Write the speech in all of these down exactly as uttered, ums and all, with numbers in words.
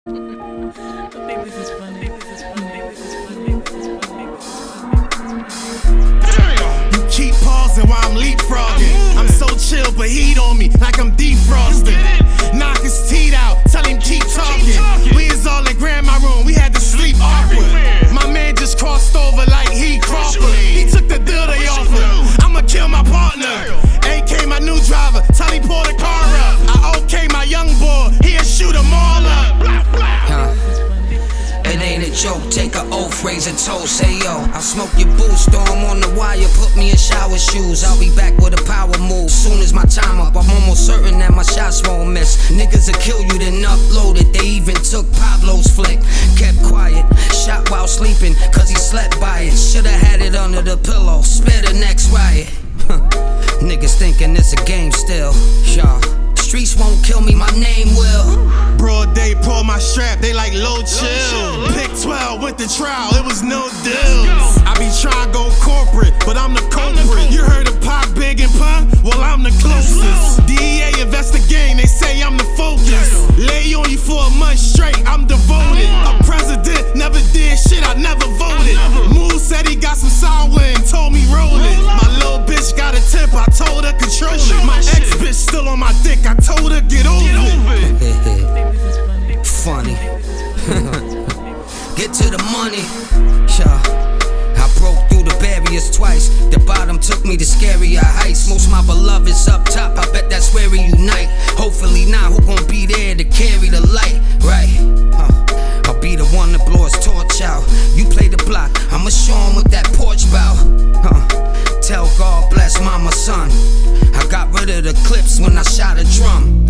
think this is funny. This is funny. This is funny. This is funny. You keep pausing while I'm leapfrogging. I'm so chill, but heat on me like I'm defrosting. Knock his teeth out, tell him keep talking. We is all in grandma room, we had to sleep awkward. My man just crossed over like he Crawford. He took the deal they offered. I'ma kill my partner. A K my new driver, tell him pull the car up. I okay my young boy, he'll shoot them all up. Huh. It ain't a joke, take an oath, raise a toast, hey yo. I'll smoke your boost, storm on the wire, put me in shower shoes. I'll be back with a power move, soon as my time up. I'm almost certain that my shots won't miss. Niggas will kill you, then upload it. They even took Pablo's flick. Kept quiet, shot while sleeping, cause he slept by it. Should've had it under the pillow, spare the next riot. Niggas thinking it's a game still, y'all. Streets won't kill me, my name will. Broad day, pull my strap, they like low chill. Pick twelve, went to trial, it was no deals. I be trying to go corporate, but I'm the culprit. You heard of Pac, Big and Pun? Well, I'm the closest. D E A investigate, they say I'm the focus. Lay on you for a month straight, I'm devoted. A president never did shit, I never voted. Moose said he got some sound wind, told me roll it. My little bitch got a tip, I told her control it. My ex bitch still on my dick, I told her get over it. Funny. Get to the money. Yeah. I broke through the barriers twice. The bottom took me to scarier heights. Most of my beloveds up top, I bet that's where we unite. Hopefully not, who gon' be there to carry the light, right? Huh. I'll be the one to blow his torch out. You play the block, I'ma show him what that porch bout. Huh. Tell God bless mama son. I got rid of the clips when I shot a drum.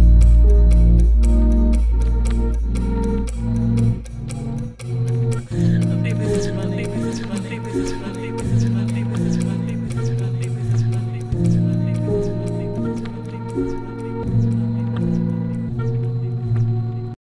I think this is funny. This is funny. This is funny. This is funny. This is funny. This is funny. This is funny. This is funny. This is funny. This is funny.